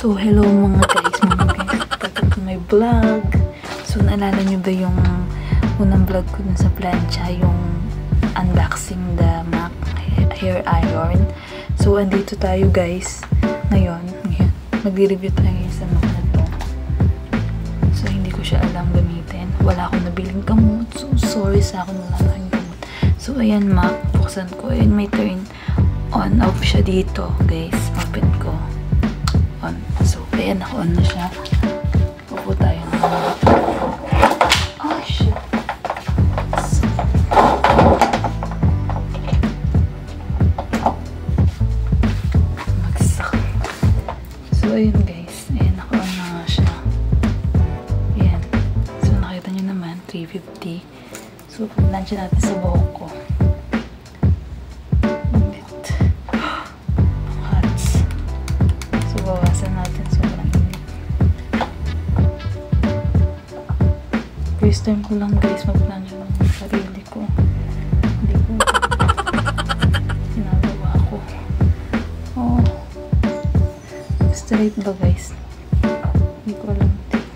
So, hello mga guys, welcome to my vlog. So, naalala nyo ba yung unang vlog ko dun sa plancha, yung unboxing the Mac hair iron? So, andito tayo guys. Ngayon, magre-review tayo sa Mac na to. So, hindi ko siya alam gamitin. Wala akong nabiling gamot. So, sorry sa akin, wala akong gamot. So, ayan Mac, buksan ko. Ayan, may turn on off siya dito guys. Open ko. On. So, ayan, naka-on na siya. Upo tayo na. Oh, shit. So, magsakit. So, ayun guys. Ayan, naka-on na nga siya. Ayan. So, nakita nyo naman, 350. So, pag-lunch natin sa buhok ko. First time ko lang guys mag-plancha ng sarili ko. Hindi ko ginagawa ko. Oh. Straight ba guys? Hindi ko alam.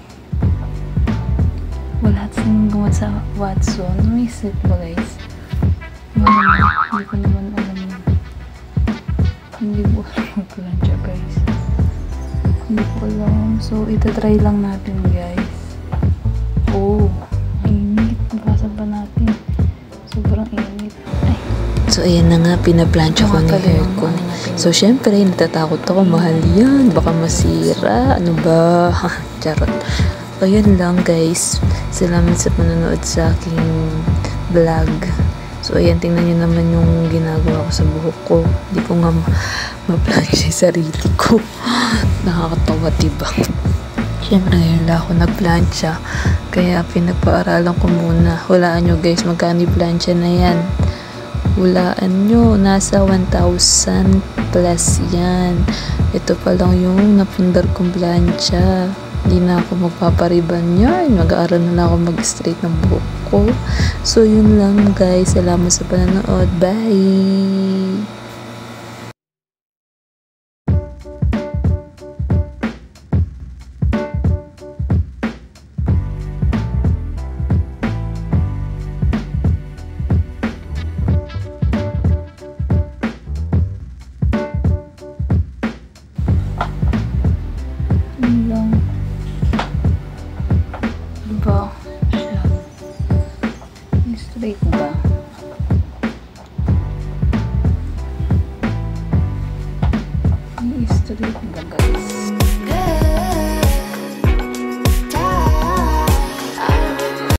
Wala siyang gamot sa Watson. May straight ba guys? Hindi ko naman alam. Hindi ko alam mag-plancha guys. Hindi ko alam. So, itatry lang natin guys. Oh, init. Basan pa natin. Sobrang init. Ay. So, ayan na nga, pinaplancha ko ng hair ko. So, syempre, natatakot ako. Mahal yan. Baka masira. Ano ba? Charot. Ayan lang, guys. Salamat sa panonood sa aking vlog. So, ayan, tingnan nyo naman yung ginagawa ko sa buhok ko. Hindi ko nga ma-plancha yung sarili ko. Nakakatawa, diba? Siyempre, ngayon lang ako nag-plancha. Kaya, pinagpaaralan ko muna. Hulaan nyo guys, magkano yung plancha na yan. Hulaan nyo, nasa 1,000 plus yan. Ito pa lang yung napundar kong plancha. Hindi na ako magpapariban yan. Mag-aaral na lang ako mag-straight ng buhok ko. So, yun lang guys. Salamat sa panonood. Bye! Diba? Siya. Straight ba? Straight ba guys?